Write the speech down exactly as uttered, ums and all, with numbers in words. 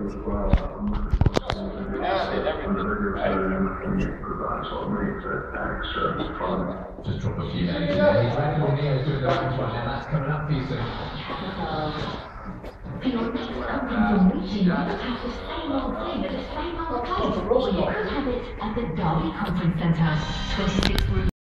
Yeah, they everything, right? Just drop a few names in there. He's ready with Neo's doing the rounds right now. That's coming up for you soon. For your next upcoming meeting, you must have the same old thing at the same old place. Or you could have it at the Derby Conference Centre, twenty-six rooms.